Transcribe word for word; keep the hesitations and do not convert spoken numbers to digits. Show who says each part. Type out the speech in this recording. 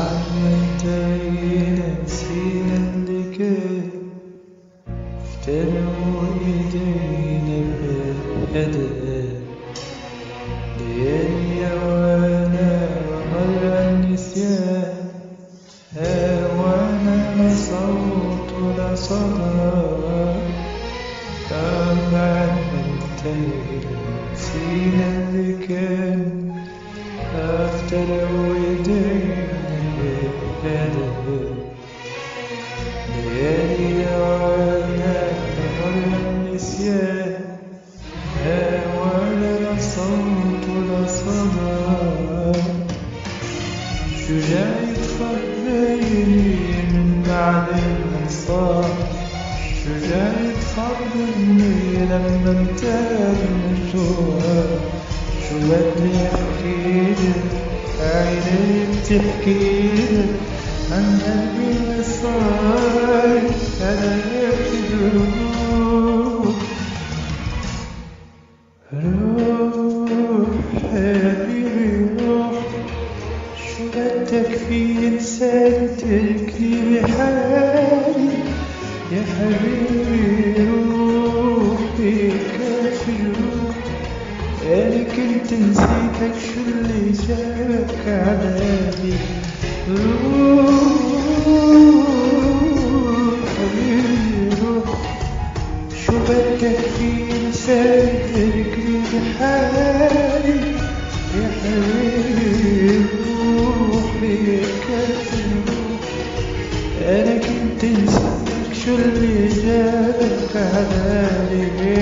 Speaker 1: انتهينا نسينا اللي كان افتروا ايدينا بالهدى ليالي وانا ومر النسيان هوانا لا صوت ولا صدى طبعا انتهينا نسينا اللي كان افتروا ايدينا بالهدى ليالي وانا ومر النسيان هوانا لا صوت ولا صدى شجاع يتخبرني من بعد الانصاف شجاع يتخبرني لما انتهى المشوار شو بدي احكيلك عيني بتحكيلك عن قلبي اللي صار انا يبكي بروح روح حبيبي روح شو بدك في انسان تركني بحالي يا حبيبي روح بكافي روح انا كنت نسيتك شو اللي جابك عبالي روح حبيبي روح شو بدك في انسان تركني بحالي يا حبيبي روح بكافي روح انا كنت نسيتك شو اللي جابك عبالي